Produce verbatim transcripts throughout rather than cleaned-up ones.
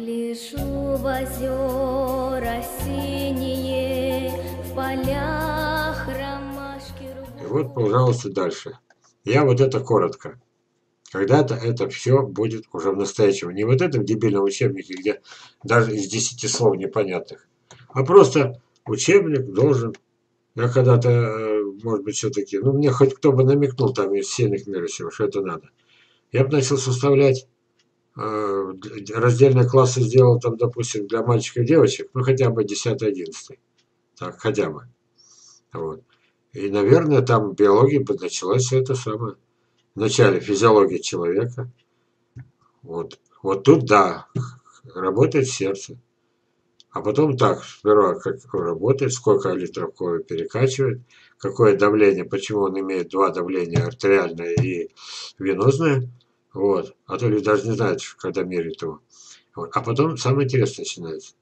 Гляжу в озера синие, в полях ромашки И рву. вот, пожалуйста, дальше. Я вот это коротко. Когда-то это все будет уже в настоящем. Не вот этом дебильном учебнике, где даже из десяти слов непонятных, а просто учебник должен. Я когда-то, э, может быть, все-таки, ну, мне хоть кто бы намекнул там из сильных мира сего, что это надо. Я бы начал составлять э, раздельные классы, сделал там, допустим, для мальчиков и девочек, ну, хотя бы десятый-одиннадцатый. Так, хотя бы. Вот. И, наверное, там биология бы началась это самое. Вначале физиология человека. Вот. Вот тут, да, работает сердце. А потом так, сперва как работает, сколько литров крови перекачивает, какое давление, почему он имеет два давления, артериальное и венозное. Вот. А то люди даже не знают, когда меряют его. Вот. А потом самое интересное начинается.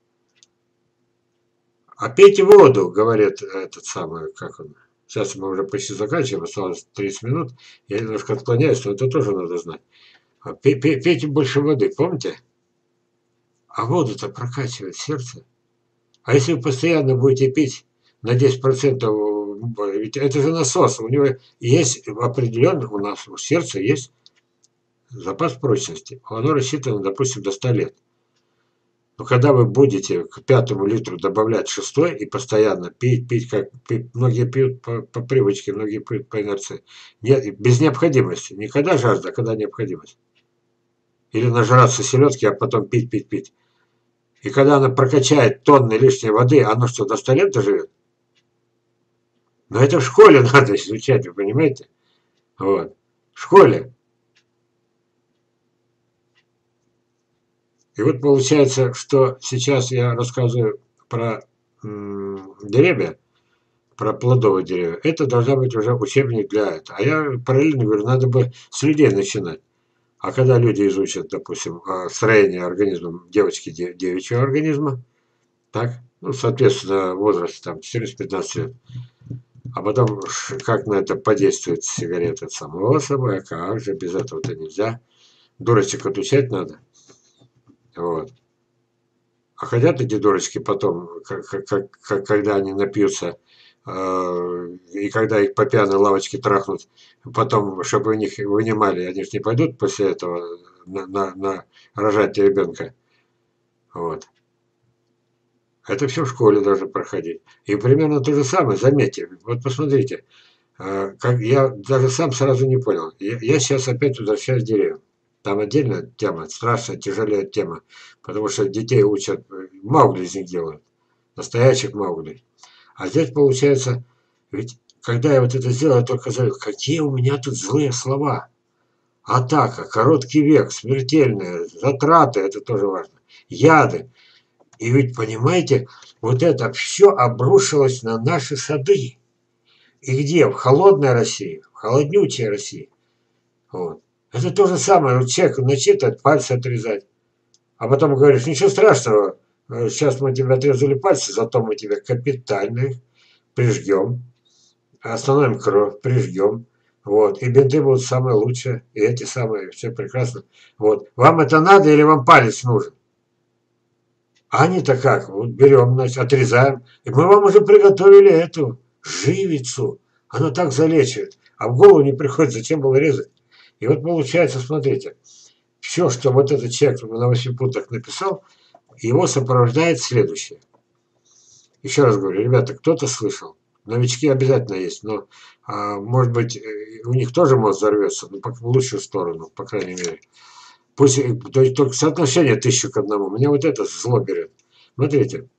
А пейте воду, говорит этот самый, как он. Сейчас мы уже почти заканчиваем, осталось тридцать минут. Я немножко отклоняюсь, но это тоже надо знать. А пей- пей- Пейте больше воды, помните? А воду-то прокачивает сердце. А если вы постоянно будете пить на десять процентов, ведь это же насос, у него есть определенно, у нас у сердца есть запас прочности. Оно рассчитано, допустим, до ста лет. Но когда вы будете к пятому литру добавлять шестой и постоянно пить, пить, как пить, многие пьют по, по привычке, многие пьют по инерции, нет, без необходимости. Не когда жажда, а когда необходимость. Или нажраться селедки, а потом пить, пить, пить. И когда она прокачает тонны лишней воды, оно что, до ста лет доживет? Но это в школе надо изучать, вы понимаете? Вот. В школе. И вот получается, что сейчас я рассказываю про м, деревья, про плодовые деревья. Это должна быть уже учебник для этого. А я параллельно говорю, надо бы с людей начинать. А когда люди изучат, допустим, а, строение организма девочки девичьего организма, так, ну, соответственно, возраст там четырнадцать-пятнадцать лет, а потом как на это подействует сигарета, само собой, а как же, без этого-то нельзя. Дурочек отучать надо. Вот. А хотят эти дурочки потом, как, как, как, когда они напьются, э, и когда их по пьяной лавочке трахнут, потом, чтобы у них вынимали, они же не пойдут после этого на, на, на рожать ребенка. Вот. Это все в школе должно проходить. И примерно то же самое, заметьте, вот посмотрите, э, как я даже сам сразу не понял. Я, я сейчас опять возвращаюсь в деревню. Там отдельная тема, страшная, тяжелая тема, потому что детей учат, э, Маугли из них делают, настоящих Маугли. А здесь получается, ведь когда я вот это сделал, я только говорю, какие у меня тут злые слова. Атака, короткий век, смертельные, затраты, это тоже важно, яды. И ведь, понимаете, вот это все обрушилось на наши сады. И где? В холодной России, в холоднючей России. Вот. Это то же самое. Вот человек начитает, пальцы отрезать. А потом говоришь, ничего страшного, э, сейчас мы тебе отрезали пальцы, зато мы тебе капитально прижгем, остановим кровь, прижгем. Вот. И бинты будут самые лучшие, и эти самые, все прекрасно. Вот. Вам это надо или вам палец нужен? А они-то как? Вот берем, значит, отрезаем. И мы вам уже приготовили эту живицу. Она так залечивает. А в голову не приходит, зачем было резать. И вот получается, смотрите, все, что вот этот человек на восьми пунктах написал, его сопровождает следующее. Еще раз говорю, ребята, кто-то слышал. Новички обязательно есть, но, а, может быть, э, у них тоже мозг взорвется, но в лучшую сторону, по крайней мере. Пусть, э, то есть только соотношение тысячу к одному. Меня вот это зло берет. Смотрите.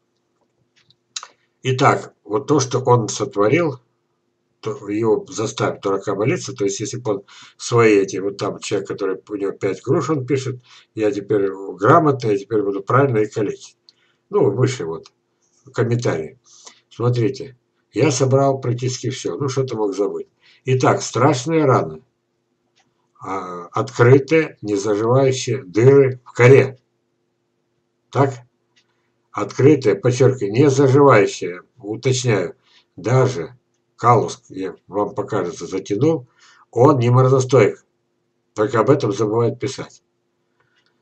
Итак, вот то, что он сотворил, то его заставит дурака молиться. То есть, если бы он свои эти, вот там человек, который у него пять груш, он пишет, я теперь грамотный, я теперь буду правильно и калечить. Ну, выше вот, комментарий. Смотрите, я собрал практически все. Ну, что-то мог забыть. Итак, страшные раны. А, открытые, незаживающие дыры в коре. Так? Открытые, подчеркиваю, не заживающие, уточняю, даже калус, я вам покажется, затянул, он не морозостойк, только об этом забывают писать.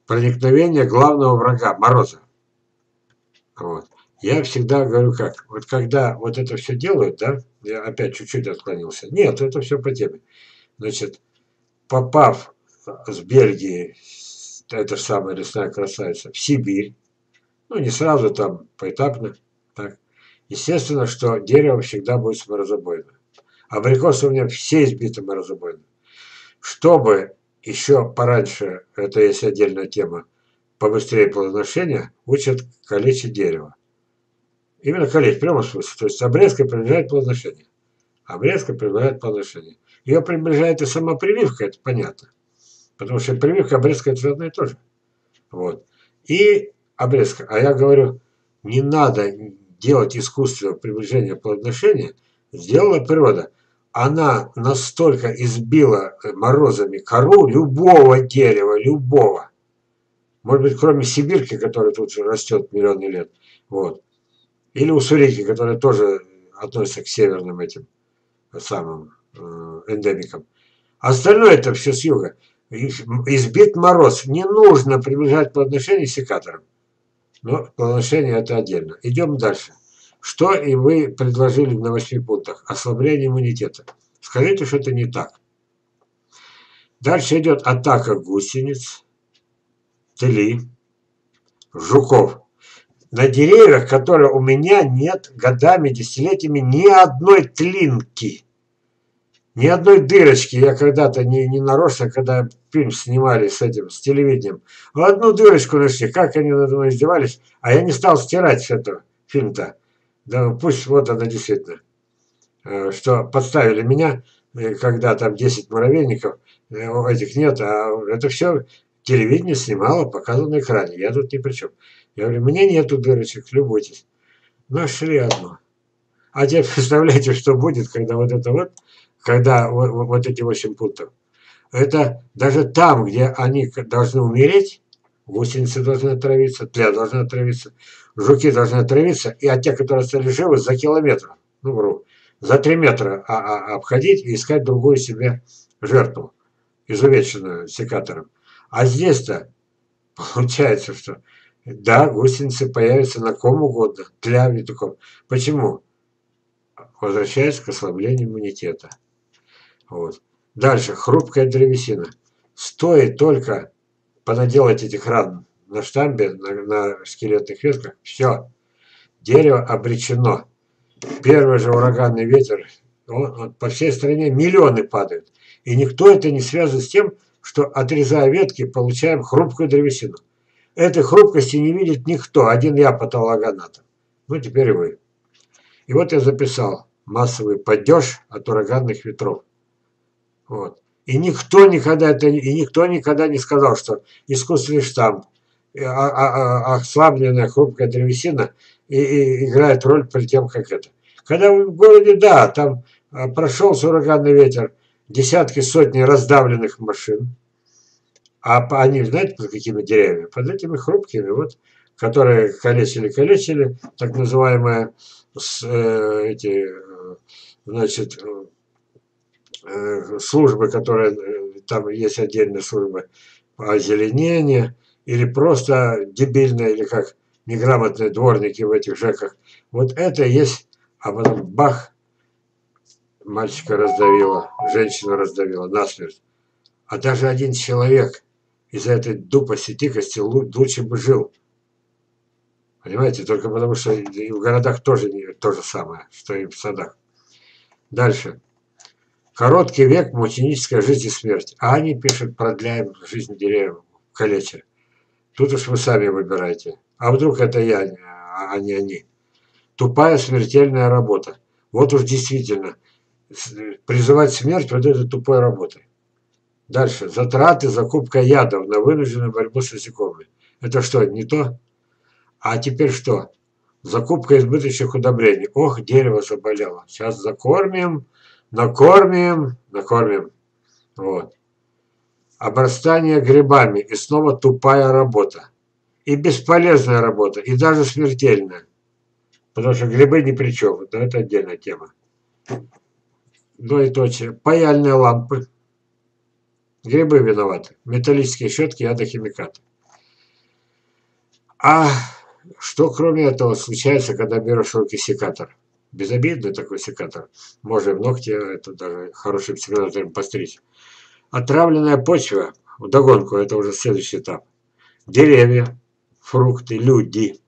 проникновение главного врага, мороза. Вот. Я всегда говорю как, вот когда вот это все делают, да, я опять чуть-чуть отклонился. Нет, это все по теме. Значит, попав с Бельгии, эта же самая лесная красавица, в Сибирь, ну не сразу там, поэтапно, так, естественно, что дерево всегда будет морозобойно. Абрикосы у меня все избиты морозобойно. Чтобы еще пораньше, это есть отдельная тема, побыстрее плодоношения, учат калечить дерево. Именно калечить, в прямом смысле. То есть обрезка приближает плодоношение. Обрезка приближает плодоношение. Ее приближает и сама прививка, это понятно. Потому что прививка и обрезка это одно и то же. Вот. И обрезка. А я говорю, не надо делать искусственное приближение плодоношения, сделала природа. Она настолько избила морозами кору любого дерева, любого. Может быть, кроме сибирки, которая тут же растет миллионы лет. Вот. Или уссурийки, которая тоже относится к северным этим самым э, эндемикам. Остальное это все с юга. Избит мороз. Не нужно приближать плодоношение секатором. Но плодоношение это отдельно. Идем дальше. Что и вы предложили на восьми пунктах? Ослабление иммунитета. Скажите, что это не так. Дальше идет атака гусениц, тли, жуков. На деревьях, которые у меня нет годами, десятилетиями ни одной тлинки. Ни одной дырочки. Я когда-то не, не нарочно, когда фильм снимали с этим, с телевидением, одну дырочку нашли. Как они надо мной издевались. А я не стал стирать с этого фильм-то. Да пусть вот она действительно. Что подставили меня, когда там десять муравейников, этих нет, а это все телевидение снимало, показывало на экране. Я тут ни при чем. Я говорю, мне нету дырочек, любуйтесь. Нашли одну. А теперь представляете, что будет, когда вот это вот, когда вот, вот эти восемь пунктов. Это даже там, где они должны умереть, гусеницы должны отравиться, тля должна отравиться, жуки должны отравиться, и от тех, которые остались живы, за километр, ну, вру, за три метра а, а, обходить и искать другую себе жертву, изувеченную секатором. А здесь-то получается, что да, гусеницы появятся на ком угодно, тля и таком. Почему? Возвращаясь к ослаблению иммунитета. Вот. Дальше, хрупкая древесина. Стоит только понаделать этих ран на штамбе, на, на скелетных ветках, все, дерево обречено. Первый же ураганный ветер, он, он, по всей стране миллионы падают. И никто это не связывает с тем, что, отрезая ветки, получаем хрупкую древесину. Этой хрупкости не видит никто, один я патологоанатом. Ну, теперь вы. И вот я записал массовый падеж от ураганных ветров. Вот. И никто никогда это, и никто никогда не сказал, что искусственный штамп, а, а, а, ослабленная хрупкая древесина и, и играет роль при тем, как это. Когда в городе, да, там прошелся ураганный ветер, десятки, сотни раздавленных машин, а они, знаете, под какими деревьями? Под этими хрупкими, вот, которые калечили-калечили, так называемые с, э, эти, значит, службы, которые, там есть отдельные службы по озеленению, или просто дебильные, или как неграмотные дворники в этих ЖЭКах. Вот это и есть, а потом бах, мальчика раздавило, женщину раздавило насмерть. А даже один человек из-за этой дупости, тикости лучше бы жил. Понимаете, только потому что и в городах тоже не то же самое, что и в садах. Дальше. Короткий век, мученическая жизнь и смерть. А они пишут, продляем жизнь деревьев, калеча. Тут уж вы сами выбираете. А вдруг это я, а не они. Тупая смертельная работа. Вот уж действительно, призывать смерть вот этой тупой работой. Дальше. Затраты, закупка ядов на вынужденную борьбу с насекомыми. Это что, не то? А теперь что? Закупка избыточных удобрений. Ох, дерево заболело. Сейчас закормим, накормим, накормим. Вот. Обрастание грибами. И снова тупая работа. И бесполезная работа. И даже смертельная. Потому что грибы ни при чем. Но это отдельная тема. Двоеточие. Паяльные лампы. Грибы виноваты. Металлические щетки, ядохимикаты. А что кроме этого случается, когда берешь в руки секатор? Безобидный такой секатор. Можно в ногти, это даже хорошим секатором постричь. Отравленная почва, вдогонку, это уже следующий этап. Деревья, фрукты, люди.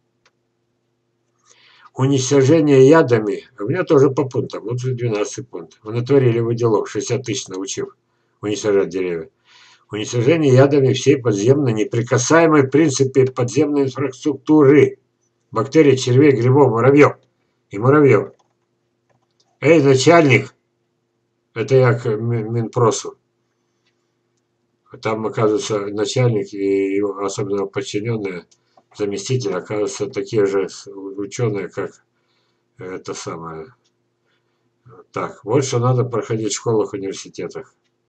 Уничтожение ядами, у меня тоже по пунктам, лучше двенадцать пунктов. Мы натворили вы делов, шестьдесят тысяч научив уничтожать деревья. Уничтожение ядами всей подземной, неприкасаемой в принципе подземной инфраструктуры. Бактерий, червей, грибов, муравьев. И муравьев. Эй, начальник! Это я к Минпросу. Там, оказывается, начальник и его, особенно подчиненные, заместитель, оказываются такие же ученые, как это самое. Так, вот что надо проходить в школах, университетах.